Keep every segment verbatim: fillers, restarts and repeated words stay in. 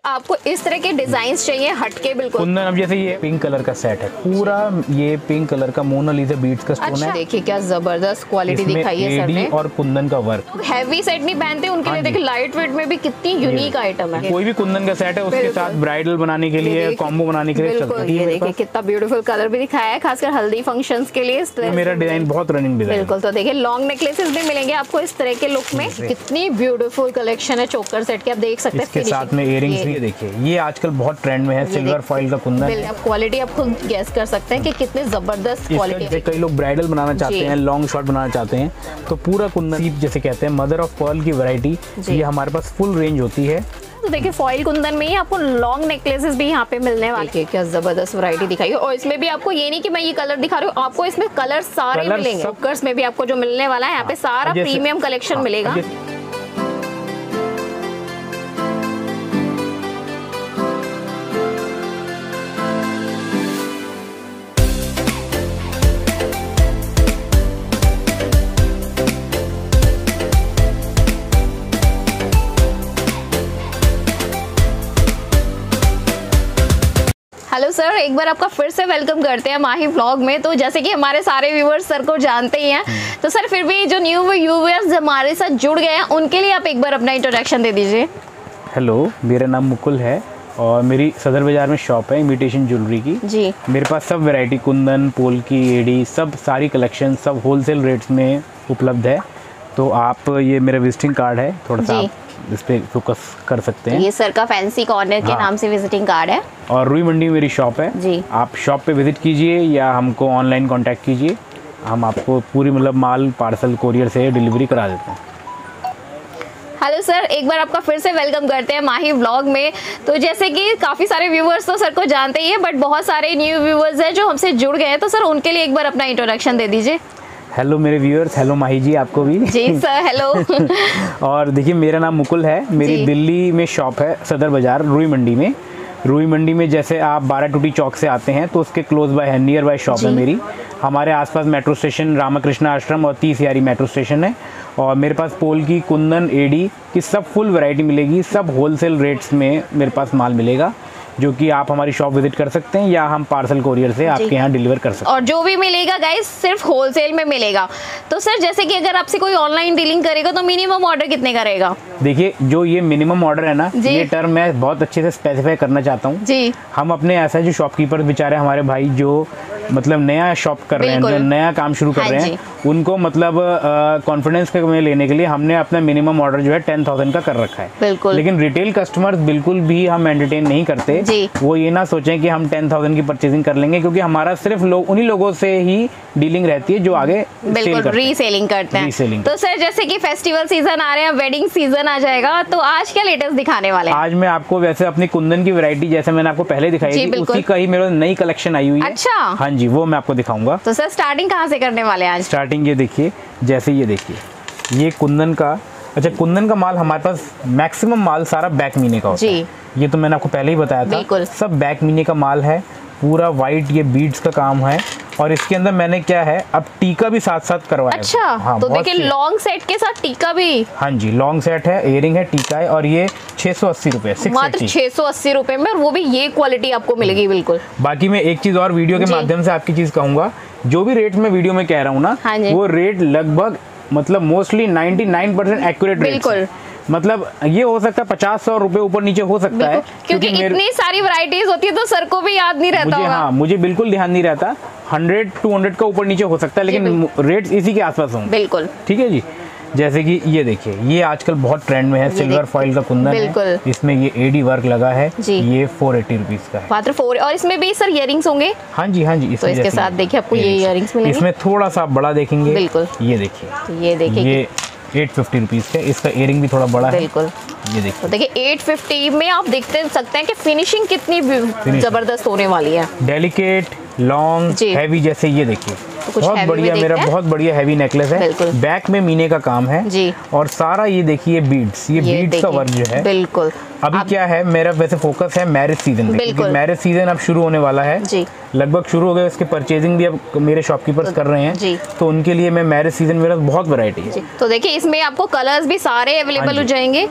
आपको इस तरह के डिजाइन चाहिए हटके बिल्कुल कुंदन, अब जैसे ये पिंक कलर का सेट है पूरा, ये पिंक कलर का मोनालिसा बीड्स का स्टोन अच्छा, है। देखिए क्या जबरदस्त क्वालिटी दिखाई है सर ने। और कुंदन का वर्क, हैवी सेट नहीं पहनते उनके लिए देखिए लाइट वेट में भी कितनी यूनिक आइटम है। कोई भी कुंदन का सेट है उसके साथ ब्राइडल बनाने के लिए, कॉम्बो बनाने के लिए चलता है। ये देखिए कितना ब्यूटीफुल कलर भी दिखाया है, खासकर हल्दी फंक्शंस के लिए। मेरा डिजाइन बहुत रनिंग डिजाइन बिल्कुल। तो देखिए लॉन्ग नेकलेसेस भी मिलेंगे आपको इस तरह के लुक में। कितनी ब्यूटीफुल कलेक्शन है चोकर सेट की, आप देख सकते हैं। इसके साथ में इयररिंग्स भी देखिए, ये आजकल बहुत ट्रेंड में है, सिल्वर फॉइल का कुंदन। आप क्वालिटी आप खुद गेस कर सकते हैं कि कितनी जबरदस्त क्वालिटी है। कई लोग ब्राइडल बनाना चाहते हैं, लॉन्ग शॉर्ट बनाना चाहते हैं, तो पूरा कुंदन जैसे कहते हैं मदर ऑफ पर्ल की वैरायटी, ये हमारे पास फुल रेंज होती है। तो देखिए फॉइल कुंदन में ही आपको लॉन्ग नेकलेसेस भी यहाँ पे मिलने वाले हैं। क्या जबरदस्त वैरायटी दिखाई है। और इसमें भी आपको ये नहीं कि मैं ये कलर दिखा रही हूँ, आपको इसमें कलर सारे कलर मिलेंगे। चोकर्स में भी आपको जो मिलने वाला है यहाँ पे सारा प्रीमियम कलेक्शन मिलेगा। हेलो सर, एक बार आपका फिर से वेलकम करते हैं माही व्लॉग में। तो जैसे कि हमारे सारे व्यूवर्स सर को जानते ही हैं, तो सर फिर भी जो न्यू व्यूवर्स हमारे साथ जुड़ गए हैं उनके लिए आप एक बार अपना इंट्रोडक्शन दे दीजिए। हेलो, मेरा नाम मुकुल है और मेरी सदर बाजार में शॉप है इमिटेशन ज्वेलरी की जी। मेरे पास सब वैरायटी कुंदन, पोल की, एडी, सब सारी कलेक्शन सब होलसेल रेट्स में उपलब्ध है। तो आप ये मेरा विजिटिंग कार्ड है, थोड़ा सा आप इस पे फोकस कर सकते हैं। ये सर का फैंसी कॉर्नर के हाँ। नाम से विजिटिंग कार्ड है और रुई मंडी में मेरी शॉप है जी। आप शॉप पे विजिट कीजिए या हमको ऑनलाइन कांटेक्ट कीजिए, हम आपको पूरी मतलब माल पार्सल कोरियर से डिलीवरी करा देते हैं। हेलो सर, एक बार आपका फिर से वेलकम करते हैं माही व्लॉग में। तो जैसे कि काफ़ी सारे व्यूवर्स तो सर को जानते ही हैं, बट बहुत सारे न्यू व्यूवर्स हैं जो हमसे जुड़ गए हैं, तो सर उनके लिए एक बार अपना इंट्रोडक्शन दे दीजिए। हेलो मेरे व्यूअर्स, हेलो माही जी, आपको भी जी सर, हेलो। और देखिए मेरा नाम मुकुल है, मेरी दिल्ली में शॉप है सदर बाज़ार रुई मंडी में। रुई मंडी में जैसे आप बारह टूटी चौक से आते हैं तो उसके क्लोज बाय है, नियर बाय शॉप है मेरी। हमारे आसपास मेट्रो स्टेशन रामकृष्ण आश्रम और तीस यारी मेट्रो स्टेशन है। और मेरे पास पोल की, कुंदन, एडी की सब फुल वैरायटी मिलेगी, सब होलसेल रेट्स में मेरे पास माल मिलेगा, जो कि आप हमारी शॉप विजिट कर सकते हैं या हम पार्सल कोरियर से आपके यहाँ डिलीवर कर सकते हैं। और जो भी मिलेगा गाइस सिर्फ होलसेल में मिलेगा। तो सर जैसे कि अगर आपसे कोई ऑनलाइन डीलिंग करेगा तो मिनिमम ऑर्डर कितने का रहेगा? देखिए जो ये मिनिमम ऑर्डर है ना, ये टर्म मैं बहुत अच्छे से स्पेसिफाई करना चाहता हूँ जी। हम अपने ऐसा जो शॉपकीपर बेचारे हमारे भाई जो मतलब नया शॉप कर रहे हैं, जो नया काम शुरू कर हाँ रहे हैं, उनको मतलब कॉन्फिडेंस में लेने के लिए हमने अपना मिनिमम ऑर्डर जो है टेन थाउजेंड का कर रखा है। बिल्कुल। लेकिन रिटेल कस्टमर्स बिल्कुल भी हम एंटरटेन नहीं करते जी। वो ये ना सोचें कि हम टेन थाउजेंड की परचेजिंग कर लेंगे, क्योंकि हमारा सिर्फ लोग उन्हीं लोगों से ही डीलिंग रहती है जो आगे बिल्कुल रीसेलिंग करते हैं। रीसेलिंग। तो सर जैसे कि फेस्टिवल सीजन आ रहे हैं, वेडिंग सीजन आ जाएगा, तो आज क्या लेटेस्ट दिखाने वाले हैं? आज मैं आपको वैसे अपनी कुंदन की वैरायटी जैसे मैंने आपको पहले दिखाई थी, उसी का ही मेरा नई कलेक्शन आई हुई है। अच्छा हाँ जी, वो मैं आपको दिखाऊंगा। तो सर स्टार्टिंग कहाँ से करने वाले हैं आज? स्टार्टिंग ये देखिए, जैसे ये देखिए ये कुंदन का, अच्छा कुंदन का माल हमारे पास मैक्सिमम माल सारा बैक मीने का होता है। ये तो मैंने आपको पहले ही बताया था, सब बैक मीने का माल है, पूरा वाइट ये बीड्स का काम है। और इसके अंदर मैंने क्या है अब टीका भी साथ साथ करवाया। अच्छा हाँ, तो देखिए लॉन्ग सेट के साथ टीका भी। हाँ जी, लॉन्ग सेट है, इयरिंग है, टीका है, और ये छह सौ अस्सी रुपए मात्र छह सौ अस्सी रुपए में, और वो भी ये क्वालिटी आपको मिलेगी बिल्कुल। बाकी मैं एक चीज और वीडियो के माध्यम से आपकी चीज कहूंगा, जो भी रेट में वीडियो में कह रहा हूँ ना, हाँ वो रेट लगभग मतलब mostly ninety nine percent accurate बिल्कुल। मतलब ये हो सकता है पचास सौ रुपए ऊपर नीचे हो सकता है, क्योंकि इतनी सारी वैरायटीज होती है तो सर को भी याद नहीं रहता होगा। हाँ मुझे बिल्कुल ध्यान नहीं रहता, हंड्रेड टू हंड्रेड का ऊपर नीचे हो सकता है, लेकिन रेट्स इसी के आसपास होंगे बिल्कुल। ठीक है जी। जैसे कि ये देखिए, ये आजकल बहुत ट्रेंड में है, सिल्वर फॉइल का कुंदन है, इसमें ये एडी वर्क लगा है, ये फोर एटी रुपीज का है मात्र फोर। और इसमें भी सर इयरिंग्स होंगे? हाँ जी हाँ जी, तो इसके साथ देखिए आपको ये इयरिंग्स मिलेंगे। इसमें थोड़ा सा बड़ा देखेंगे बिल्कुल, ये देखिए, तो ये देखिए ये एट फिफ्टी रुपीज का, इसका इयरिंग भी थोड़ा बड़ा है बिल्कुल। ये देखिए, तो देखिए एट फिफ्टी में आप देख सकते हैं कि फिनिशिंग कितनी जबरदस्त होने वाली है। डेलिकेट, लॉन्ग, हैवी, जैसे ये देखिए तो बहुत बढ़िया, मेरा बहुत बढ़िया हैवी नेकलेस है, बैक में मीने का काम है जी। और सारा ये देखिए बीड्स, ये बीड्स का वर्क जो है बिल्कुल। अभी क्या है, मेरा वैसे फोकस है मैरिज सीजन पे, मैरिज सीजन अब शुरू होने वाला है जी। लगभग शुरू हो गया, इसके परचेजिंग भी अब मेरे शॉपकीपर्स कर रहे हैं जी। तो उनके लिए मैं मैरिज सीजन, मेरा बहुत वैरायटी है। तो देखिए इसमें आपको कलर्स भी सारे अवेलेबल हो जाएंगे,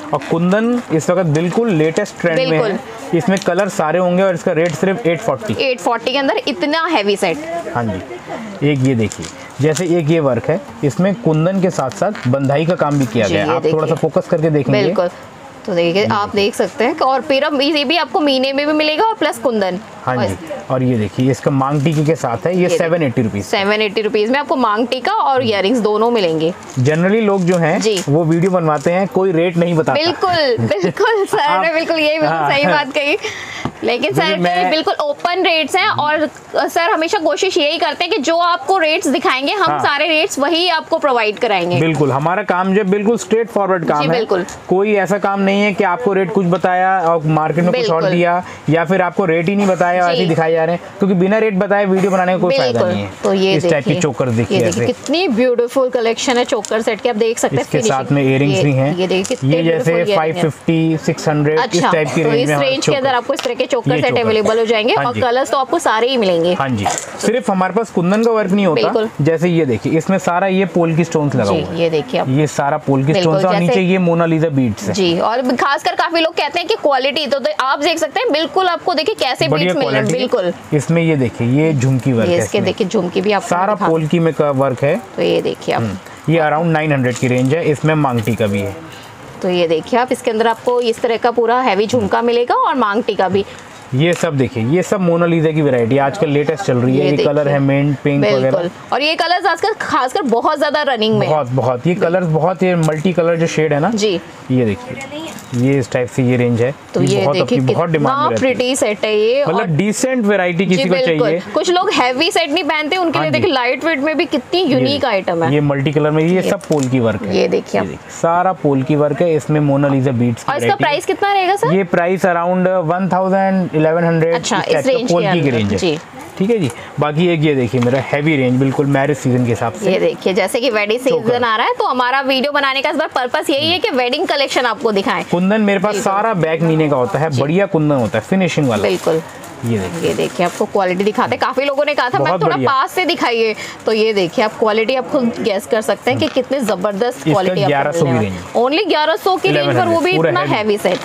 और कुंदन इस वक्त बिल्कुल लेटेस्ट ट्रेंड में है। इसमें कलर सारे होंगे और इसका रेट सिर्फ आठ सौ चालीस आठ सौ चालीस के अंदर इतना हैवी सेट। हाँ जी, एक ये देखिए, जैसे एक ये वर्क है, इसमें कुंदन के साथ साथ बंधाई का काम भी किया गया है। आप थोड़ा सा फोकस करके देखेंगे। बिल्कुल, तो देखिए आप देख सकते हैं। और फिर अब ये भी आपको मीने में भी मिलेगा और प्लस कुंदन। हाँ जी, और ये देखिए इसका मांग टीके के साथ है, ये seven eighty rupees seven eighty rupees में आपको मांग टीका और इयररिंग्स दोनों मिलेंगे। जनरली लोग जो हैं वो वीडियो बनवाते हैं, कोई रेट नहीं बताता। बिल्कुल बिल्कुल सर ने बिल्कुल यही बिल्कुल सही बात कही, लेकिन सर के बिल्कुल ओपन रेट्स हैं। और सर हमेशा कोशिश यही करते हैं कि जो आपको रेट्स दिखाएंगे हम हाँ। सारे रेट्स वही आपको प्रोवाइड कराएंगे। बिल्कुल, हमारा काम जो बिल्कुल स्ट्रेट फॉरवर्ड काम है। बिल्कुल, कोई ऐसा काम नहीं है कि आपको रेट कुछ बताया और मार्केट में कुछ और दिया, या फिर आपको रेट ही नहीं बताया और ऐसे दिखाए जा रहे हैं, क्योंकि बिना रेट बताए वीडियो बनाने का कोई फायदा नहीं है। तो ये इस टाइप की चोकर देखिए, देखिए कितनी ब्यूटीफुल कलेक्शन है चोकर सेट की, आप देख सकते हैं। इसके साथ में इयररिंग्स भी हैं, ये जैसे फाइव फिफ्टी सिक्स हंड्रेड इस टाइप की रेंज में। इस रेंज के अंदर आपको इस तरह के चोकर सेट अवेलेबल हो जाएंगे और कलर्स तो आपको सारे ही मिलेंगे। हाँ जी, सिर्फ हमारे पास कुंदन का वर्क नहीं होता। जैसे ये देखिए, इसमें सारा ये पोल की स्टोन्स लगा हुआ है। ये देखिए ये सारा पोल की स्टोन्स और नीचे ये मोनालिसा बीड्स है जी। और खासकर काफी लोग कहते हैं कि क्वालिटी, तो, तो आप देख सकते हैं बिल्कुल आपको देखिए कैसे बीड्स मिल रहे हैं। बिल्कुल, इसमें ये देखिए ये झुमकी वर्क है, इसके देखिए झुमकी भी आपको सारा पोल की में का वर्क है। तो ये देखिए आप, ये अराउंड नाइन हंड्रेड की रेंज है। इसमें मांग टीका भी है। तो ये देखिए आप, इसके अंदर आपको इस तरह का पूरा हैवी झुमका मिलेगा और मांग टीका भी। ये सब देखिए, ये सब मोनालिसा की वैरायटी आजकल लेटेस्ट चल रही है। ये, ये कलर है मिंट पिंक वगैरह, और ये कलर्स आजकल खासकर बहुत ज्यादा रनिंग में, बहुत बहुत ये कलर्स बहुत, ये मल्टी कलर जो शेड है ना जी, ये देखिए ये इस टाइप से ये रेंज है। तो ये देखिए बहुत डिमांड में प्रिटी सेट है ये, मतलब डिसेंट वैरायटी किसी को चाहिए। कुछ लोग हैवी सेट नहीं पहनते, उनके लिए देखिए लाइट वेट में भी कितनी यूनिक आइटम है। ये मल्टी कलर में, ये सब पोल की वर्क है। ये देखिए सारा पोल की वर्क है। इसमें मोनालिसा बीड्स की। और इसका प्राइस कितना रहेगा सर? ये price around one thousand eleven hundred इस रेंज की रेंज है। ठीक है जी। बाकी एक ये देखिए मेरा हैवी रेंज, बिल्कुल मैरिज सीजन के हिसाब से। ये देखिए जैसे कि वेडिंग सीजन आ रहा है, तो हमारा वीडियो बनाने का इस बार पर्पस यही है कि वेडिंग कलेक्शन आपको दिखाएं। कुंदन मेरे पास सारा बैक मीने का होता है, बढ़िया कुंदन होता है, फिनिशिंग वाला। बिल्कुल, ये देखिए, ये देखिए आपको क्वालिटी दिखाते हैं। काफी लोगों ने कहा था मैम थोड़ा पास से दिखाइए, तो ये देखिए आप क्वालिटी आप खुद गेस कर सकते हैं कि कितने जबरदस्त क्वालिटी आपको ओनली ग्यारह सौ की रेंज पर, वो भी इतना हैवी सेट।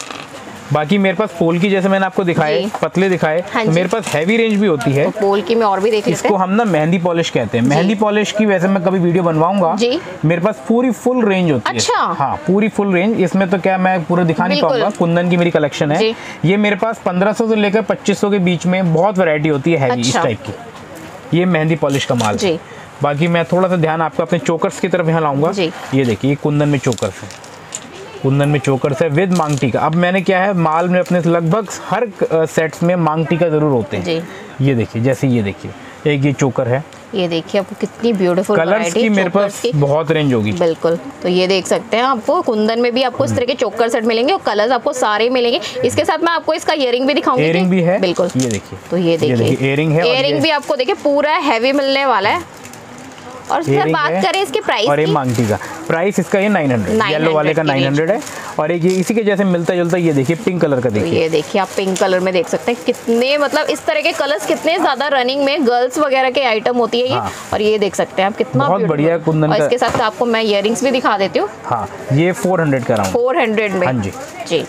बाकी मेरे पास पोल की, जैसे मैंने आपको दिखाए पतले दिखाए, हाँ तो मेरे पास हैवी रेंज भी होती है। तो पोल की में और भी देख इसको हम ना मेहंदी पॉलिश कहते हैं। मेहंदी पॉलिश की वैसे मैं कभी वीडियो बनवाऊंगा। मेरे पास पूरी फुल रेंज होती अच्छा। है। हाँ, पूरी फुल रेंज। इसमें तो क्या मैं पूरा दिखा नहीं पाऊंगा, कुंदन की मेरी कलेक्शन है। ये मेरे पास पंद्रह सौ से लेकर पच्चीस सौ के बीच में बहुत वैरायटी होती है हैवी इस टाइप की। ये मेहंदी पॉलिश का माल है। बाकी मैं थोड़ा सा ध्यान आपका अपने चोकर्स की तरफ यहाँ लाऊंगा। ये देखिए कुंदन में चोकर्स है, कुंदन में चोकर से विद मांग टीका। अब मैंने क्या है, माल में अपने लगभग हर सेट्स में मांग टीका जरूर होते हैं जी। ये देखिए, जैसे ये देखिए एक ये चोकर है, ये देखिए आपको कितनी ब्यूटीफुल कलर्स की मेरे पास बहुत रेंज होगी। बिल्कुल, तो ये देख सकते हैं आपको कुंदन में भी आपको इस तरह के चोकर सेट मिलेंगे और कलर्स आपको सारे मिलेंगे। इसके साथ मैं आपको इसका इयरिंग भी दिखाऊंगी। इयरिंग भी है, बिल्कुल। ये देखिए, तो ये देखिए इयरिंग है, इयरिंग भी आपको देखिए पूरा हैवी मिलने वाला है। और सर बात करें इसके प्राइस और ये मांगटी का प्राइस, इसका ये नाइन हंड्रेड, येलो वाले का नाइन हंड्रेड है। और एक ये इसी के जैसे मिलता जुलता, ये देखिए पिंक कलर का देखिए। तो ये देखिए आप पिंक कलर में देख सकते हैं कितने, मतलब इस तरह के कलर्स कितने ज्यादा रनिंग में गर्ल्स वगैरह के आइटम होती है ये। हाँ। और ये देख सकते हैं आप कितना बहुत बढ़िया कुंदन का। इसके साथ आपको मैं इयरिंग्स भी दिखा देती हूँ। हाँ, ये फोर हंड्रेड का राउंड, फोर हंड्रेड में। हाँ जी जी।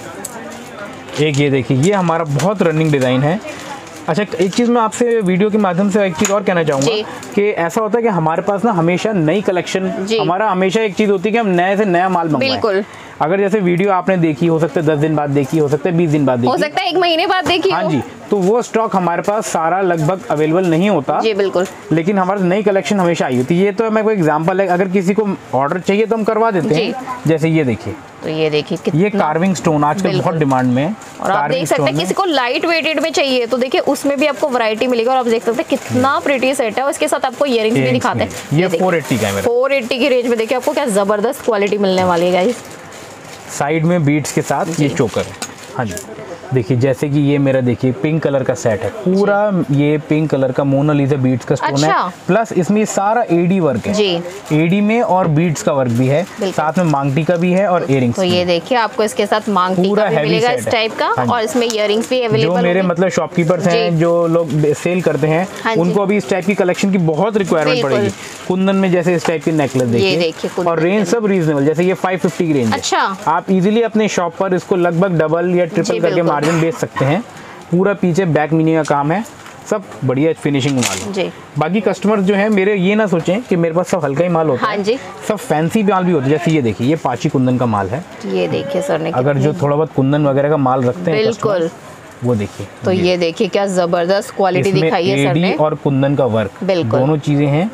एक ये देखिए, ये हमारा बहुत रनिंग डिजाइन है। अच्छा, एक चीज़ मैं आपसे वीडियो के माध्यम से एक चीज़ और कहना चाहूँगा कि ऐसा होता है कि हमारे पास ना हमेशा नई कलेक्शन, हमारा हमेशा एक चीज़ होती है कि हम नए से नया माल मंगवाएं। बिल्कुल। अगर जैसे वीडियो आपने देखी, हो सकता है दस दिन बाद देखी, हो सकता है बीस दिन बाद देखी, हो सकता है एक महीने बाद देखी। हाँ जी, तो वो स्टॉक हमारे पास सारा लगभग अवेलेबल नहीं होता जी। बिल्कुल। लेकिन हमारे नई कलेक्शन हमेशा आई होती है। ये तो मैं कोई एग्जांपल है, अगर किसी को ऑर्डर चाहिए तो हम करवा देते हैं। जैसे ये देखिए, तो ये देखिए ये कार्विंग स्टोन आजकल बहुत डिमांड में है। और आप देख सकते हैं किसी को लाइट वेटेड में चाहिए तो देखिए उसमें भी आपको वैरायटी मिलेगी। और आप देख सकते हैं कितना प्रिटी सेट है। और इसके साथ आपको इयरिंग्स भी दिखाते हैं। ये फोर एट्टी का है, फोर एट्टी की रेंज में देखिए आपको क्या जबरदस्त क्वालिटी मिलने वाली है गाइस। साइड में बीट्स के साथ ये चोकर है। हाँ जी, देखिए जैसे कि ये मेरा देखिए पिंक कलर का सेट है पूरा, ये पिंक कलर का मोनालिसा बीड्स का स्टोन अच्छा। है, प्लस इसमें सारा एडी वर्क है जी। एडी में और बीड्स का वर्क भी है, साथ में मांगटी का भी है और इयरिंग्स। तो ये देखिए आपको इसके साथ मांगटी का भी मिलेगा इस टाइप का, और इसमें इयरिंग्स भी अवेलेबल। जो मेरे मतलब शॉपकीपर्स हैं जो लोग सेल करते हैं उनको अभी इस टाइप की कलेक्शन की बहुत रिक्वायरमेंट पड़ेगी। कुंदन में जैसे इस टाइप की नेकलेस देखिए, और रेंज सब रीजनेबल, जैसे ये फाइव फिफ्टी की रेंज है। आप इजीली अपने शॉप पर इसको लगभग डबल या ट्रिपल करके मार्जिन बेच सकते हैं। पूरा पीछे बैक मीनी का काम है, सब बढ़िया फिनिशिंग माल है। बाकी कस्टमर जो है मेरे ये ना सोचें कि मेरे पास सब हल्का ही माल होता है, जी। सब फैंसी माल भी होता है। जैसे ये देखिए ये पाची कुंदन का माल है, ये देखिए सर ने अगर जो थोड़ा बहुत कुंदन वगैरह का माल रखते हैं बिल्कुल वो देखिए। तो ये देखिए क्या जबरदस्त क्वालिटी दिखाई है सर ने, और कुंदन का वर्क दोनों चीजें हैं।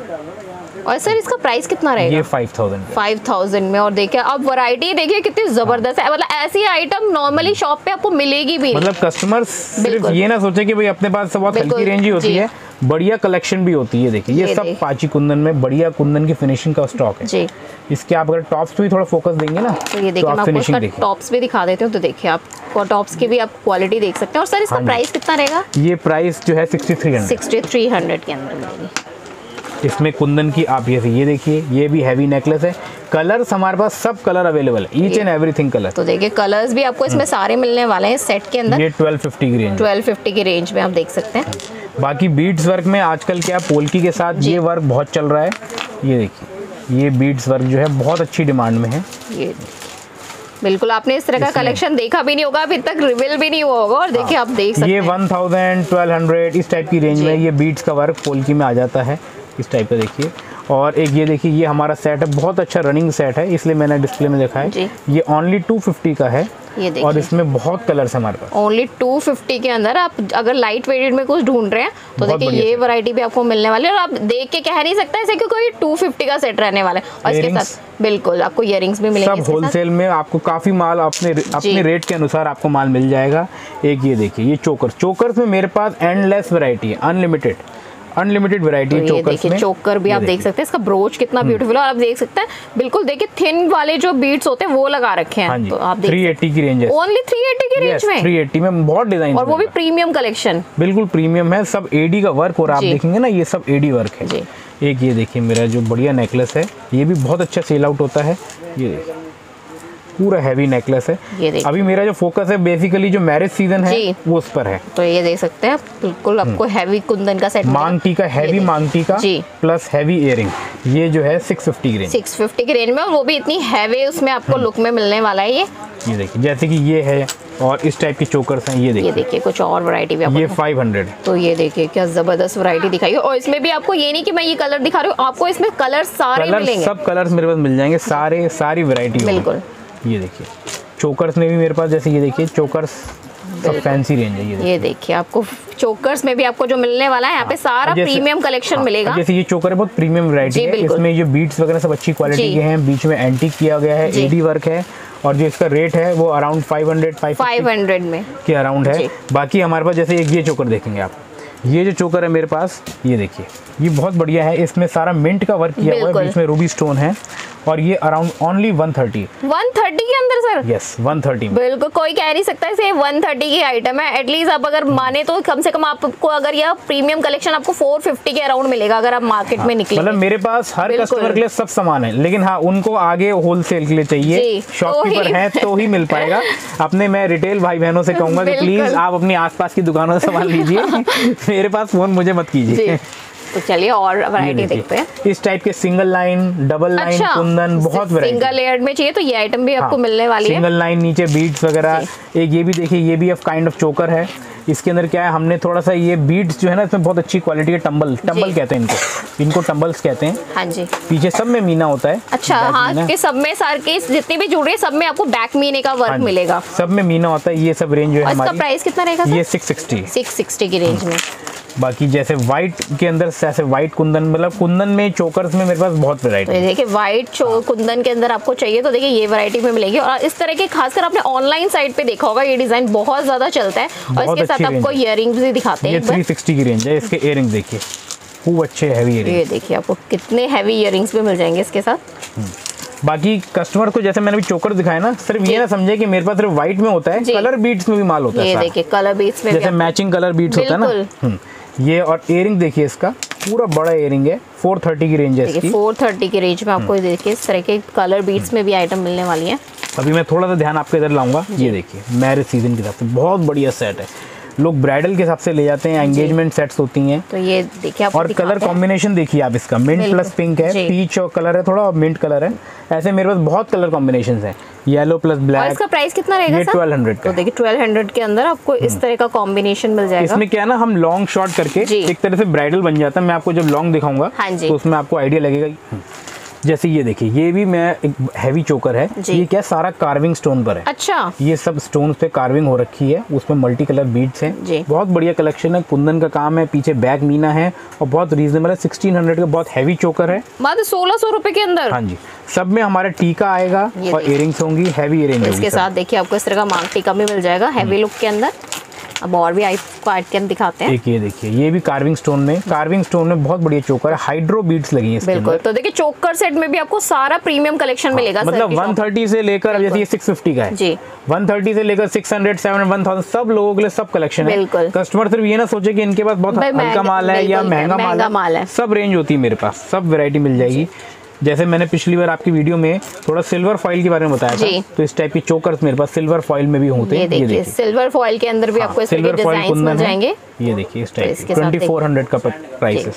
और सर इसका प्राइस कितना रहेगा? ये फाइव थाउजेंड फाइव थाउजेंड में। और देखिए अब वैरायटी देखिए कितनी जबरदस्त है, मतलब ऐसी आइटम नॉर्मली शॉप पे आपको मिलेगी भी नहीं। मतलब कस्टमर्स सिर्फ ये ना सोचे कि भाई अपने पास बहुत हल्की रेंज ही होती है, बढ़िया कलेक्शन भी होती है। देखिए ये, ये सब पाची कुंदन में बढ़िया कुंदन की फिनिशिंग का स्टॉक है जी। इसके आप अगर टॉप्स पे भी थोड़ा फोकस देंगे ना तो ये देखिए, मैं आपको इसका टॉप्स भी दिखा देते हूँ। तो देखिए आप टॉप्स की भी आप क्वालिटी देख सकते हैं। और सर इसका प्राइस कितना रहेगा? ये प्राइस जो है sixty three hundred sixty three hundred के अंदर मिलेगी। इसमें कुंदन की आप ये ये देखिए, ये भी हैवी नेकलेस है। कलर्स हमारे पास सब कलर अवेलेबल है, ईच एंड एवरीथिंग कलर। तो देखिए कलर्स भी आपको इसमें सारे मिलने वाले हैं सेट के अंदर। ये ट्वेल्व फिफ्टी की रेंज ट्वेल्व फिफ्टी की रेंज में आप देख सकते हैं। बाकी बीड्स वर्क में आजकल क्या पोल्की के साथ ये वर्क बहुत चल रहा है। ये देखिए ये बीड्स वर्क जो है बहुत अच्छी डिमांड में है। ये बिल्कुल आपने इस तरह का कलेक्शन देखा भी नहीं होगा, अभी तक रिवील भी नहीं हुआ होगा। और देखिए आप देख सकते हैं ये वन थाउजेंड ट्वेल्व हंड्रेड इस टाइप की रेंज में ये बीड्स का वर्क पोल्की में आ जाता है, इस टाइप का देखिए। और एक ये देखिए ये हमारा सेट है, बहुत अच्छा रनिंग सेट है, इसलिए मैंने डिस्प्ले में देखा है। ये ओनली टू फिफ्टी का है, ये और इसमें बहुत कलर्स है हमारे पास। ओनली टू फिफ्टी के अंदर आप अगर लाइट वेटेड में कुछ ढूंढ रहे हैं तो देखिए ये वैरायटी भी आपको मिलने वाली है। और आप देख के कह नहीं सकते ऐसे कि कोई टू फिफ्टी का सेट रहने वाला है। और इसके साथ बिल्कुल आपको इयरिंग्स भी मिलेंगे। सब होलसेल में आपको काफी माल अपने अपने रेट के अनुसार आपको माल मिल जाएगा। एक ये देखिए ये चोकर, चोकर्स में मेरे पास एंडलेस वैरायटी है, अनलिमिटेड अनलिमिटेड वैरायटी तो चोकर्स में। चोकर भी आप देख सकते हैं, इसका ब्रोच कितना ब्यूटीफुल है। और आप देख सकते हैं बिल्कुल देखिए थिन वाले जो बीड्स होते हैं वो लगा रखे हैं। हाँ तो आप थ्री एटी की रेंज है, ओनली थ्री एटी की रेंज में। थ्री एटी में बहुत डिजाइन, और वो भी प्रीमियम कलेक्शन, बिल्कुल प्रीमियम है। सब एडी का वर्क, और आप देखेंगे ना ये सब एडी वर्क है जी। एक ये देखिए मेरा जो बढ़िया नेकलेस है, ये भी बहुत अच्छा सेल आउट होता है। ये देखिए पूरा हैवी नेकलेस है। ये अभी मेरा जो फोकस है बेसिकली जो मैरिज सीजन है वो उस पर है। तो ये देख सकते हैं बिल्कुल आपको हैवी कुंदन का सेट, मांगटी का हैवी मांगटी का प्लस हैवी इयरिंग, ये जो है सिक्स फिफ्टी की रेंज सिक्स फिफ्टी की रेंज में, और वो भी इतनी हैवी उसमें आपको लुक में मिलने वाला है। ये ये देखिए जैसे कि ये है, और इस टाइप के चोकर्स हैं। ये देखिए ये देखिए कुछ और वैरायटी भी आपको, ये फाइव हंड्रेड। तो ये देखिए क्या जबरदस्त वैरायटी दिखाई है। और इसमें भी आपको ये नहीं कि मैं ये कलर दिखा रही हूँ, आपको इसमें कलर सारे मिलेंगे, सब कलर्स मेरे पास मिल जाएंगे, सारे सारी वैरायटी बिल्कुल। ये देखिए चोकर्स में भी मेरे पास, जैसे ये देखिए चोकर्स सब फैंसी रेंज है। ये ये देखिए आपको चोकर्स में भी आपको जो मिलने वाला है यहाँ पे सारा प्रीमियम कलेक्शन मिलेगा। जैसे ये चोकर है बहुत प्रीमियम वैरायटी है, इसमें जो बीट्स वगैरह सब अच्छी क्वालिटी के हैं, बीच में एंटीक किया गया है, एडी वर्क है, और जो इसका रेट है वो around five hundred five hundred में के अराउंड है। बाकी हमारे पास जैसे एक ये चोकर देखेंगे आप, ये जो चोकर है मेरे पास, ये देखिए ये बहुत बढ़िया है, इसमें सारा मिंट का वर्क किया हुआ है, बीच में रूबी स्टोन है, और ये around only one thirty one thirty के अंदर सर। Yes one thirty. बिल्कुल कोई कह नहीं सकता इसे वन थर्टी की आइटम है। एटलीस्ट आप अगर माने तो कम से कम आपको अगर यह प्रीमियम कलेक्शन आपको फोर फिफ्टी के अराउंड मिलेगा अगर आप मार्केट हाँ, में निकले। मतलब मेरे पास हर कस्टमर के लिए सब सामान है, लेकिन हाँ उनको आगे होलसेल के लिए चाहिए, शॉपकीपर है तो ही मिल पाएगा। अपने मैं रिटेल भाई बहनों से कहूंगा कि प्लीज आप अपनी आसपास की दुकानों से सामान लीजिए, मेरे पास फोन मुझे मत कीजिए। तो चलिए और वैरायटी देखते हैं। इस टाइप के सिंगल लाइन, डबल लाइन, अच्छा, कुंदन बहुत वैरायटी। सिंगल लेयर में चाहिए तो ये आइटम भी आपको हाँ, मिलने वाली है। सिंगल लाइन नीचे बीड्स वगैरह। एक ये भी देखिए, ये भी काइंड ऑफ चोकर है। इसके अंदर क्या है, हमने थोड़ा सा ये बीड्स जो है ना इसमें बहुत अच्छी क्वालिटी है, टंबल टंबल कहते हैं इनको, इनको टंबल्स कहते हैं। हाँ जी। पीछे सब में मीना होता है। अच्छा हाँ, के सब में सारे के जितने भी जुड़े सब में आपको बैक मीने का वर्क मिलेगा, सब में मीना होता है। ये सब रेंज जो है हमारी, इसका प्राइस कितना रहेगा? ये सिक्स सिक्सटी सिक्स सिक्सटी की रेंज में। बाकी जैसे व्हाइट के अंदर जैसे व्हाइट कुंदन, मतलब कुंदन में चोकर्स में मेरे पास बहुत वैरायटी है। देखिए व्हाइट हाँ। कुंदन के अंदर आपको चाहिए तो देखिए ये वैरायटी में मिलेगी। और इस तरह के खासकर आपने ऑनलाइन साइट पे देखा होगा, ये डिजाइन बहुत ज्यादा चलता है। और इसके साथ आपको इयरिंग्स भी दिखाते हैं। ये थ्री सिक्सटी की रेंज है। इसके इयरिंग्स देखिए खूब अच्छे हैवी इयरिंग्स। ये देखिए आपको कितने हैवी इयरिंग्स भी मिल जाएंगे इसके साथ। बाकी कस्टमर को जैसे मैंने भी चोकर दिखाया ना, सिर्फ ये ना समझे कि मेरे पास सिर्फ व्हाइट में होता है, कलर बीट्स में भी माल होता है। ये देखिए कलर बीट्स में जैसे मैचिंग कलर बीट्स होता है ना। ये और इयरिंग देखिए, इसका पूरा बड़ा इयरिंग है, चार सौ तीस की रेंज है इसकी। चार सौ तीस की रेंज में आपको देखिए इस तरह के कलर बीट्स में भी आइटम मिलने वाली है। अभी मैं थोड़ा सा ध्यान आपके इधर लाऊंगा। ये देखिए मैरिज सीजन के हिसाब से बहुत बढ़िया सेट है, लोग ब्राइडल के हिसाब से ले जाते हैं, एंगेजमेंट सेट्स होती हैं। तो ये देखिए आप और कलर कॉम्बिनेशन देखिए आप, इसका मिंट प्लस पिंक है, पीच और कलर है थोड़ा, और मिंट कलर है। ऐसे मेरे पास बहुत कलर कॉम्बिनेशंस हैं, येलो प्लस ब्लैक। और इसका प्राइस कितना रहेगा सर? ट्वेल्व हंड्रेड का। तो देखिए ट्वेल्व हंड्रेड के अंदर आपको इस तरह का कॉम्बिनेशन मिल जाएगा। इसमें क्या है ना, हम लॉन्ग शॉर्ट करके एक तरह से ब्राइडल बन जाता है। मैं आपको जब लॉन्ग दिखाऊंगा तो उसमें आपको आइडिया लगेगा। जैसे ये देखिए, ये भी मैं एक हैवी चोकर है, ये क्या सारा कार्विंग स्टोन पर है। अच्छा, ये सब स्टोन पे कार्विंग हो रखी है, उसमें मल्टी कलर बीड्स हैं। बहुत बढ़िया कलेक्शन है, कुंदन का काम है, पीछे बैक मीना है और बहुत रीजनेबल है। सिक्सटीन हंड्रेड का बहुत हैवी चोकर है, मात्र सोलह सौ रुपए के अंदर। हाँ जी, सब में हमारा टीका आएगा और इयरिंग्स होंगी, हैवी इयरिंग इसके साथ देखिए आपको इस तरह का मांग टीका भी मिल जाएगा हैवी लुक के अंदर। अब और भी आपको आइटम दिखाते हैं। एक ये देखिए, ये भी कार्विंग स्टोन में, कार्विंग स्टोन में बहुत बढ़िया चोकर है, हाइड्रो बीड्स लगी हैं इसके अंदर। बिल्कुल, तो देखिए चोकर सेट में भी आपको सारा प्रीमियम कलेक्शन मिलेगा। मतलब एक सौ तीस से लेकर जैसे ये छह सौ पचास का है जी, एक सौ तीस से लेकर छह सौ, सात सौ, एक हज़ार सब लोगों के लिए सब कलेक्शन है। कस्टमर सिर्फ ये ना सोचे कि इनके पास बहुत हल्का माल है या महंगा माल है, सब रेंज होती है मेरे पास, सब वैरायटी मिल जाएगी। जैसे मैंने पिछली बार आपकी वीडियो में थोड़ा सिल्वर फॉइल के बारे में बताया था, तो इस टाइप के चोकर्स मेरे पास सिल्वर फॉइल में भी होते हैं। ये देखिए सिल्वर फॉइल के अंदर भी आपको इस तरह के डिजाइन्स मिल जाएंगे। ये देखिए इस टाइप के चौबीस सौ का प्राइस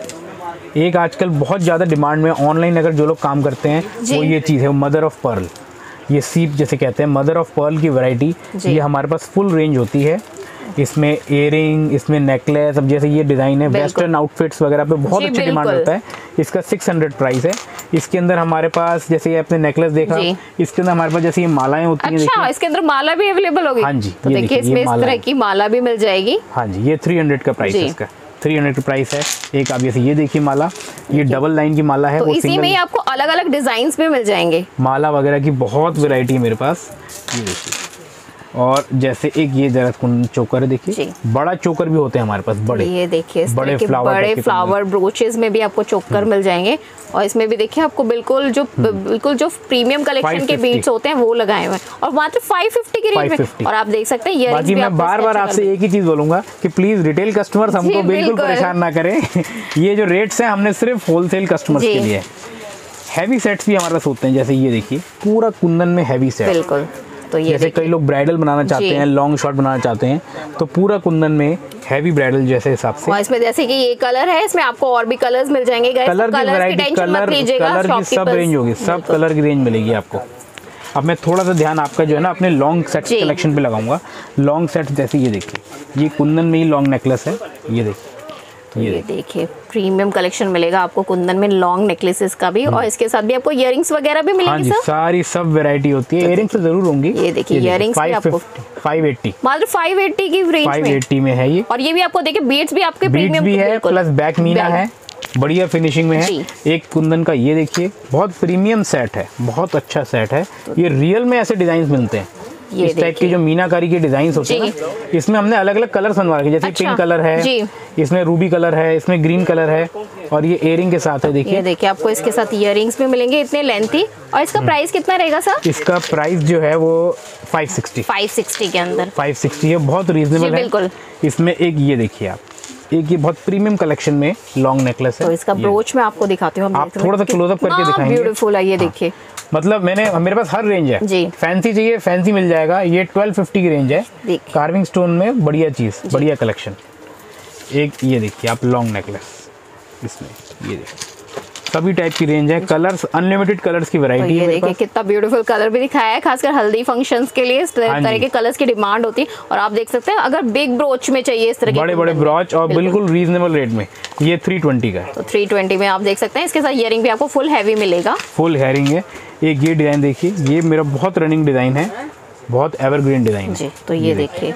है। एक आजकल बहुत ज्यादा डिमांड में ऑनलाइन अगर जो लोग काम करते हैं वो ये चीज है, मदर ऑफ पर्ल, ये सीप जैसे कहते हैं, मदर ऑफ पर्ल की वैरायटी। ये हमारे पास फुल रेंज होती है, इसमें इयरिंग, इसमें नेकलेस, अब जैसे ये डिजाइन है वेस्टर्न आउटफिट्स वगैरह पे बहुत अच्छा डिमांड होता है। इसका छह सौ प्राइस है। इसके अंदर हमारे पास जैसे ये आपने नेकलेस देखा, इसके अंदर हमारे पास जैसे ये मालाएं होती हैं। अच्छा, इसके अंदर माला भी अवेलेबल होगी? हाँ जी, तो देखिए इसमें इस तरह की माला भी मिल जाएगी। हाँ जी, ये तीन सौ का प्राइस है इसका, तीन सौ का प्राइस है। एक आप जैसे ये देखिए माला, ये डबल लाइन की माला है। तो इसी में ही आपको अलग अलग डिजाइन भी मिल जाएंगे, माला वगैरह की बहुत वैरायटी है मेरे पास। ये देखिए, और जैसे एक ये जरा चोकर है, देखिए बड़ा चोकर भी होते हैं हमारे पास, बड़े। ये देखिए बड़े फ्लावर बड़े फ्लावर ब्रोचेस में भी आपको चोकर मिल जाएंगे। और इसमें भी देखिए आपको बिल्कुल जो बिल्कुल जो प्रीमियम कलेक्शन के बीट्स होते हैं वो लगाए हुए हैं, और मात्र पाँच सौ पचास की रेंज में। और आप देख सकते हैं ये बाकी मैं बार बार आपसे एक ही चीज बोलूंगा कि प्लीज रिटेल कस्टमर्स हमको बिल्कुल परेशान ना करें। ये जो रेट्स हैं हमने सिर्फ होलसेल कस्टमर्स के लिए। हैवी सेट्स भी हमारे पास होते हैं, जैसे ये देखिए पूरा कुंदन में हैवी सेट। बिल्कुल, तो ये जैसे कई लोग ब्राइडल बनाना चाहते हैं, लॉन्ग शॉट बनाना चाहते हैं, तो पूरा कुंदन में हैवी ब्राइडल जैसे हिसाब से। और इसमें जैसे कि ये कलर है, इसमें आपको और भी कलर्स मिल जाएंगे। कलर की वैरायटी, कलर कलर की सब रेंज होगी, सब कलर की रेंज मिलेगी आपको। अब मैं थोड़ा सा ध्यान आपका जो है ना अपने लॉन्ग सेट कलेक्शन पे लगाऊंगा। लॉन्ग सेट जैसे ये देखिए, ये कुंदन में ही लॉन्ग नेकलेस है, ये देखिए। तो ये देखिए प्रीमियम कलेक्शन मिलेगा आपको कुंदन में, लॉन्ग नेकलेसेस का भी, और इसके साथ भी आपको इयरिंग्स वगैरह भी मिलेंगी। हाँ जी, सारी सब वैरायटी होती है। इयरिंग्स तो जरूर होंगी। ये देखिए इयरिंग्स भी आपको पाँच सौ अस्सी, मात्र पाँच सौ अस्सी की रेंज में, पाँच सौ अस्सी में है ये। और ये भी आपको देखिए बीड्स भी आपके प्रीमियम भी है, प्लस बैक मीना है, बढ़िया फिनिशिंग में है। एक कुंदन का ये देखिए बहुत प्रीमियम सेट है, बहुत अच्छा सेट है। ये रियल में ऐसे डिजाइन मिलते हैं, इस टाइप की जो मीनाकारी के डिजाइन होते हैं ना, इसमें हमने अलग अलग कलर्स बनवा रखे, जैसे अच्छा, पिंक कलर है, इसमें रूबी कलर है, इसमें ग्रीन कलर है, और ये इयरिंग के साथ है। देखिए ये देखिए आपको इसके साथ इयरिंग्स भी मिलेंगे इतने लेंथी। और इसका प्राइस कितना रहेगा सर? इसका प्राइस जो है वो पाँच सौ साठ, पाँच सौ साठ के अंदर, पाँच सौ साठ है, बहुत रीजनेबल है। बिल्कुल। इसमें एक ये देखिए आप, एक ये बहुत प्रीमियम कलेक्शन में लॉन्ग नेकलेस है। तो इसका ब्रोच मैं आपको दिखाती हूँ, आप थोड़ा सा क्लोजअप करके दिखाएंगे। ब्यूटीफुल है ये देखिए। मतलब मैंने मेरे पास हर रेंज है जी, फैंसी चाहिए फैंसी मिल जाएगा। ये बारह सौ पचास की रेंज है, कार्विंग स्टोन में बढ़िया चीज, बढ़िया कलेक्शन। एक ये देखिए आप लॉन्ग नेकलेस, इसमें ये देखिए सभी टाइप की रेंज है, कलर्स अनलिमिटेड कलर्स की वैरायटी है। ये देखिए कितना ब्यूटीफुल कलर भी दिखाया है, खासकर हल्दी फंक्शंस के लिए इस तरह के कलर्स की डिमांड होती है। और आप देख सकते हैं अगर बिग ब्रोच में चाहिए इस तरह के बड़े बड़े ब्रोच और बिल्कुल रीजनेबल रेट में, ये तीन सौ बीस का है। तो तीन सौ बीस में आप देख सकते हैं, इसके साथ इयरिंग भी आपको फुल हैवी मिलेगा। फुल इयरिंग है। एक ये डिजाइन देखिए, ये मेरा बहुत रनिंग डिजाइन है, बहुत एवरग्रीन डिजाइन जी। तो ये देखिए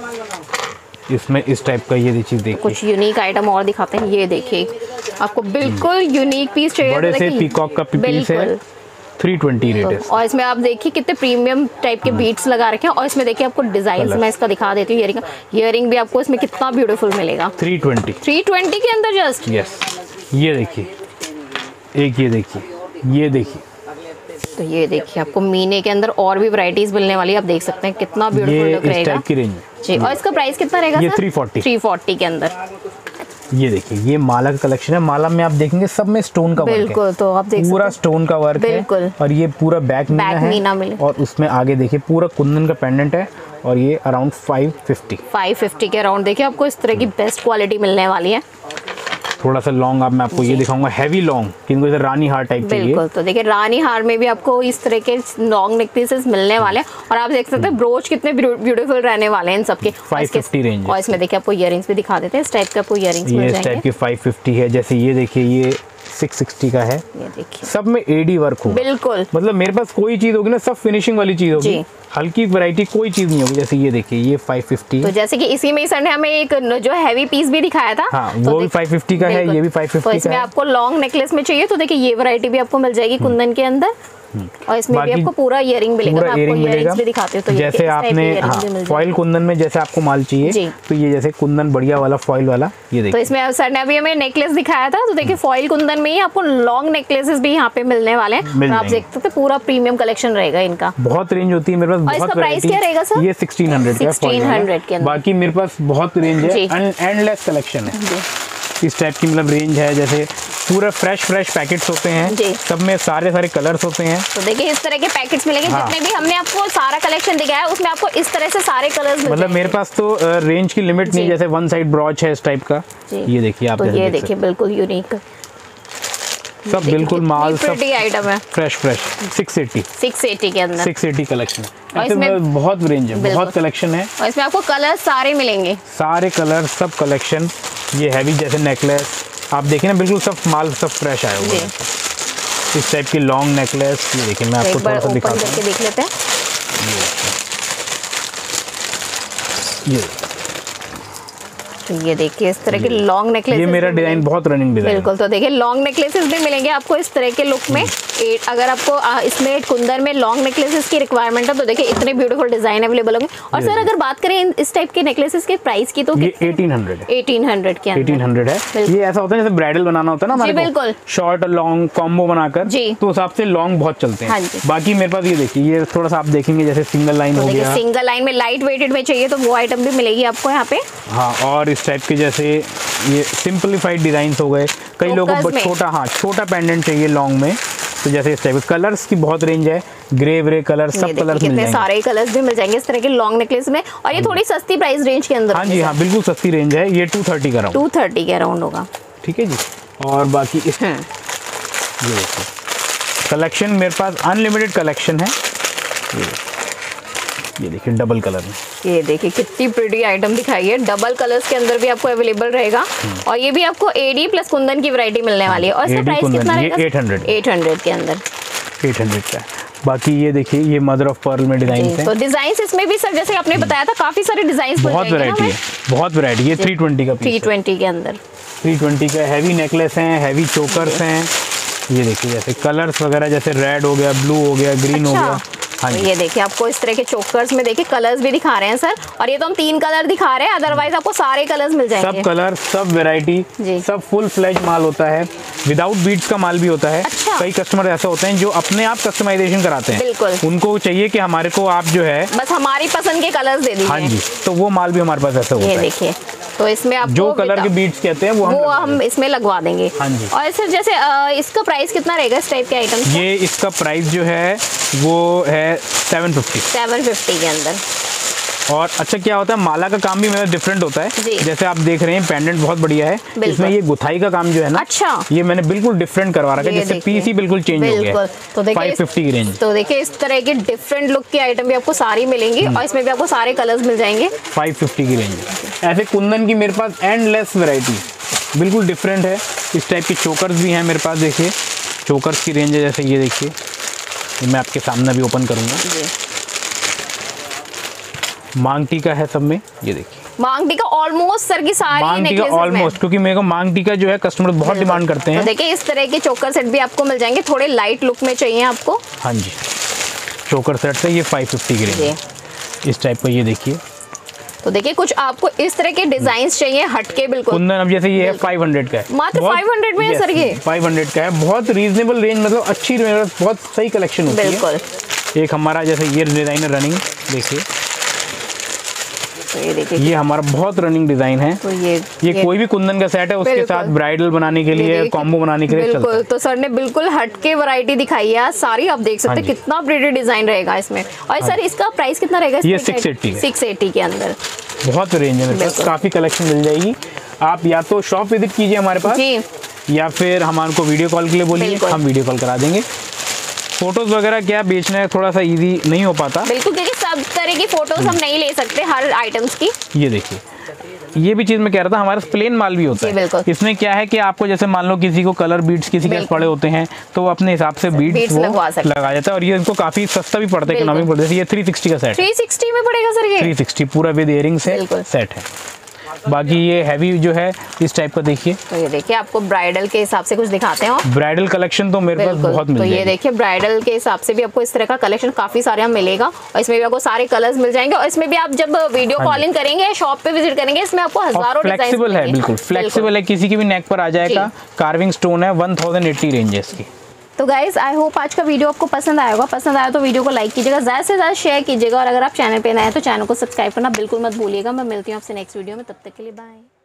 इसमें इस टाइप का ये चीज देखिए, कुछ यूनिक आइटम और दिखाते हैं। ये देखिए आपको बिल्कुल यूनिक पीस चाहिए, बड़े से पीकॉक का पीस है, तीन सौ बीस रेट है। और इसमें आप देखिए कितने प्रीमियम टाइप के बीट्स लगा रखे हैं। और इसमें देखिए आपको डिजाइन मैं इसका दिखा देती हूँ। इयरिंग इयरिंग भी आपको इसमें कितना ब्यूटीफुल मिलेगा, तीन सौ बीस तीन सौ बीस के अंदर जस्ट। यस, ये देखिए एक ये देखिए, ये देखिए तो तो ये देखिए आपको मीने के अंदर और भी वैरायटीज मिलने वाली है, आप देख सकते हैं कितना ब्यूटीफुल लुक रहेगा। इस टाइप की रेंज जी, और इसका प्राइस कितना रहेगा? ये थ्री फोर्टी थ्री फोर्टी के अंदर। ये देखिए ये माला का कलेक्शन है। माला में आप देखेंगे सब में स्टोन का वर्क है। बिल्कुल, तो आप देख पूरा स्टोन का वर्क है और ये पूरा बैक मीना है मीना और उसमें आगे देखिए पूरा कुंदन का पेंडेंट है और ये around five fifty five fifty के अराउंड देखिए आपको इस तरह की बेस्ट क्वालिटी मिलने वाली है। थोड़ा सा लॉन्ग अब मैं आपको ये दिखाऊंगा, हैवी लॉन्ग, किनको इधर रानी हार टाइप चाहिए। बिल्कुल, तो देखिए रानी हार में भी आपको इस तरह के लॉन्ग नेक पीसेस मिलने वाले हैं और आप देख सकते हैं ब्रोच कितने ब्यूटीफुल रहने वाले हैं इन सबके। फाइव फिफ्टी रेंज और इसमें देखिए आपको इयररिंग्स भी दिखा देते हैं, इस टाइप के आपको इयररिंग्स मिल जाएंगे। ये इस टाइप की फाइव फिफ्टी है। जैसे ये देखिए ये सिक्स सिक्सटी का है, ये देखिए सब में एडी वर्क होगा। बिल्कुल, मतलब मेरे पास कोई चीज होगी ना सब फिनिशिंग वाली चीज होगी, हल्की वैरायटी कोई चीज नहीं होगी। जैसे ये देखिए ये फाइव फिफ्टी। तो जैसे कि इसी में सर ने हमें एक जो हैवी पीस भी दिखाया था, हाँ, वो भी फाइव फिफ्टी का है, ये भी फाइव फिफ्टी का है। इसमें आपको लॉन्ग नेकलेस में चाहिए तो देखिए ये वैरायटी भी आपको मिल जाएगी कुंदन के अंदर और इसमें भी आपको पूरा इयरिंग मिलेगा। पूरा मैं आपको इयरिंग्स भी दिखाती हूँ। तो जैसे आपने हाँ, फॉइल कुंदन में जैसे आपको माल चाहिए तो ये जैसे कुंदन बढ़िया वाला फॉइल वाला ये देखिए। तो इसमें सर ने अभी हमें नेकलेस दिखाया था तो देखिए फॉइल कुंदन में ही आपको लॉन्ग नेकलेसेस भी यहाँ पे मिलने वाले हैं। आप देख सकते हैं पूरा प्रीमियम कलेक्शन रहेगा इनका। बहुत रेंज होती है मेरे पास। इसका प्राइस क्या रहेगा सर? ये सिक्सटीन हंड्रेड सिक्सटीन हंड्रेड के अंदर। बाकी मेरे पास बहुत रेंज है, एंडलेस कलेक्शन है इस टाइप की। मतलब रेंज है जैसे पूरा फ्रेश फ्रेश पैकेट्स होते हैं, सब में सारे सारे कलर्स होते हैं। तो देखिए इस तरह के पैकेट्स मिलेंगे। हाँ। जितने भी हमने आपको सारा कलेक्शन दिखाया है उसमें आपको इस तरह से सारे कलर्स मतलब मेरे पास तो रेंज की लिमिट नहीं। जैसे वन साइड ब्रॉच है इस टाइप का, ये देखिए आप। तो ये देखिए बिल्कुल यूनिक, सब बिल्कुल माल सब आइटम है fresh fresh. Six eighty six eighty के अंदर सिक्स एटी कलेक्शन है। इसमें बहुत रेंज है, बहुत कलेक्शन है और इसमें आपको कलर सारे मिलेंगे, सारे कलर सब कलेक्शन। ये हैवी जैसे नेकलेस आप देखें ना बिल्कुल सब माल सब फ्रेश आया हुआ है। इस टाइप की लॉन्ग नेकलेस ये देखिए मैं आपको थोड़ा सा दिखाता हूं, देख लेते हैं। ये तो ये देखिए इस तरह के लॉन्ग नेकलेस, ये मेरा डिजाइन बहुत रनिंग डिजाइन। बिल्कुल, तो देखिए लॉन्ग नेकलेसेस भी मिलेंगे आपको इस तरह के लुक में। एट अगर आपको इसमें कुंदन में लॉन्ग नेकलेसेस की रिक्वायरमेंट है तो देखिए इतने ब्यूटीफुल डिजाइन अवेलेबल होंगे। और सर अगर बात करें इस टाइप के नेकलेसेस के प्राइस की तो ये एटीन हंड्रेड है। एटीन हंड्रेड के अंदर एटीन हंड्रेड है। ये ऐसा होता है जैसे ब्राइडल बनाना होता है ना हमारे को, बिल्कुल शॉर्ट और लॉन्ग कॉम्बो बनाकर, तो हिसाब से लॉन्ग बहुत चलते हैं। बाकी मेरे पास ये देखिए ये थोड़ा सा आप देखेंगे जैसे सिंगल लाइन हो गया, सिंगल लाइन में लाइट वेटेड में चाहिए तो वो आइटम भी मिलेगी आपको यहाँ पे। हाँ, और इस टाइप के जैसे ये सिंपलीफाइड डिजाइन हो गए। कई लोगों को छोटा हाँ छोटा पेंडेंट चाहिए लॉन्ग में, तो जैसे इस टाइप के कलर्स की बहुत रेंज है। ग्रे व्रे कलर सब कलर्स मिल जाएंगे, सारे कलर्स भी मिल जाएंगे इस तरह के लॉन्ग नेकलेस में। और ये थोड़ी सस्ती प्राइस रेंज के अंदर। हाँ जी हाँ, बिल्कुल सस्ती रेंज है। ये टू थर्टी का अराउंड टू थर्टी के अराउंड होगा। ठीक है जी। और बाकी इस ये देखिए कलेक्शन मेरे पास अनलिमिटेड कलेक्शन है। ये ये देखिए डबल कलर में, ये देखिए कितनी प्रिटी आइटम दिखाई है। डबल कलर्स के अंदर भी आपको अवेलेबल रहेगा और ये भी आपको एडी प्लस कुंदन की वैरायटी मिलने वाली है। और इसका प्राइस कितना रहेगा? एट हंड्रेड एट हंड्रेड के अंदर एट हंड्रेड का। बाकी ये देखिए ये मदर ऑफ पर्ल में डिजाइन है। तो डिजाइन इसमें भी सर जैसे आपने बताया था काफी सारे डिजाइन, बहुत वैरायटी है, बहुत वैरायटी। ये थ्री ट्वेंटी का थ्री ट्वेंटी के अंदर थ्री ट्वेंटी का हैवी नेकलेस हैं, हैवी चोकर्स हैं। ये देखिए जैसे कलर्स वगैरह जैसे रेड हो गया, ब्लू हो गया, ग्रीन हो गया। हाँ, ये देखिए आपको इस तरह के चोकर्स में देखिए कलर्स भी दिखा रहे हैं सर। और ये तो हम तीन कलर दिखा रहे हैं, अदरवाइज आपको सारे कलर्स मिल जाएंगे। सब कलर सब वैरायटी सब फुल फ्लेज माल होता है। विदाउट बीड्स का माल भी होता है। अच्छा। कई कस्टमर ऐसे होते हैं जो अपने आप कस्टमाइजेशन कराते हैं। बिल्कुल, उनको चाहिए कि हमारे को आप जो है बस हमारी पसंद के कलर्स दे दीजिए। हाँ जी, तो वो माल भी हमारे पास ऐसा होता है। ये देखिए तो इसमें आप जो कलर के बीड्स कहते हैं वो हम वो हम इसमें लगवा देंगे। हाँ जी। और सर जैसे इसका प्राइस कितना रहेगा इस टाइप के आइटम? ये इसका प्राइस जो है वो है सेवन फिफ्टी सेवन फिफ्टी के अंदर। और अच्छा क्या होता है माला का काम भी मेरा डिफरेंट होता है। जैसे आप देख रहे हैं पेंडेंट बहुत बढ़िया है, इसमें ये गुथाई का काम जो है ना, अच्छा ये मैंने बिल्कुल डिफरेंट करवा रखा है, जिससे पीस ही बिल्कुल चेंज हो गया है। तो देखिए फाइव फिफ्टी की रेंज। तो देखिए इस तरह के डिफरेंट लुक की आइटम भी आपको सारी मिलेंगी और इसमें भी आपको सारे कलर्स मिल जाएंगे। फाइव फिफ्टी की रेंज। ऐसे कुंदन की मेरे पास एंडलेस वैरायटी बिल्कुल डिफरेंट है। इस टाइप के चोकर्स भी हैं मेरे पास। देखिए चोकर्स की रेंज है, जैसे ये देखिए मैं आपके सामने भी ओपन करूंगा। मांग टीका है सब में, ये देखिए मांग टीका ऑलमोस्ट सर की सारी मांग टीका ऑलमोस्ट, क्योंकि मेरे को मांग टीका जो है कस्टमर बहुत डिमांड करते हैं। तो देखिए इस तरह के चोकर सेट भी आपको मिल जाएंगे, थोड़े लाइट लुक में चाहिए आपको। हाँ जी, चोकर सेट से ये फाइव फिफ्टी की रेंज। इस टाइप का ये देखिए तो देखिए कुछ आपको इस तरह के डिजाइन चाहिए हटके बिल्कुल। कुंदन अब जैसे ये है फाइव हंड्रेड का है, मात्र फाइव हंड्रेड में है सर ये। फाइव हंड्रेड का है, बहुत रीजनेबल रेंज, मतलब अच्छी बहुत सही कलेक्शन होती है बिल्कुल। एक हमारा जैसे ये डिजाइन है रनिंग, देखिए तो ये देखिए ये हमारा बहुत रनिंग डिजाइन है। तो ये ये, ये कोई भी कुंदन का सेट है उसके साथ ब्राइडल बनाने के लिए, कॉम्बो बनाने के लिए बिल्कुल चलता है। तो सर ने बिल्कुल हटके वैरायटी दिखाई है सारी, आप देख सकते हैं कितना प्रिटी डिजाइन रहेगा इसमें। और सर इसका प्राइस कितना रहेगा? ये सिक्स एट्टी सिक्स एट्टी के अंदर बहुत रेंज है, काफी कलेक्शन मिल जाएगी। आप या तो शॉप विजिट कीजिए हमारे पास या फिर हमारे को वीडियो कॉल के लिए बोलिए, हम वीडियो कॉल करा देंगे। फोटोज वगैरह क्या बेचना थोड़ा सा इजी नहीं हो पाता बिल्कुल, क्योंकि सब तरह की फोटोज हम नहीं ले सकते हर आइटम्स की। ये देखिए ये भी चीज मैं कह रहा था, हमारे प्लेन माल भी होता है। इसमें क्या है कि आपको जैसे मान लो किसी को कलर बीड्स किसी के पड़े होते हैं तो वो अपने हिसाब से बीड्स वो लगा जाता है, और ये इनको काफी सस्ता भी पड़ता है, इकोनॉमिक पड़ता है। ये थ्री सिक्सटी का सेट, थ्री सिक्सटी में पड़ेगा सर ये, थ्री सिक्सटी पूरा विद इयरिंग से सेट है। बाकी ये हैवी जो है इस टाइप का देखिए, तो ये देखिए आपको ब्राइडल के हिसाब से कुछ दिखाते हैं। ब्राइडल कलेक्शन तो मेरे पास बहुत मिल जाएगा। तो ये देखिए ब्राइडल के हिसाब से भी आपको इस तरह का कलेक्शन काफी सारे यहाँ मिलेगा, और इसमें भी आपको सारे कलर्स मिल जाएंगे। और इसमें भी आप जब वीडियो कॉलिंग करेंगे या शॉप पे विजिट करेंगे, इसमें आपको हजारों फ्लेक्सिबल है, बिल्कुल फ्लेक्सिबल है, किसी की भी नेक पर आ जाएगा। कार्विंग स्टोन है, वन थाउजेंड एट्टी रेंजेस की। तो गाइज आई होप आज का वीडियो आपको पसंद आया होगा। पसंद आया तो वीडियो को लाइक कीजिएगा, ज़्यादा से ज़्यादा शेयर कीजिएगा, और अगर आप चैनल पे नए हैं तो चैनल को सब्सक्राइब करना बिल्कुल मत भूलिएगा। मैं मिलती हूँ आपसे नेक्स्ट वीडियो में, तब तक के लिए बाय।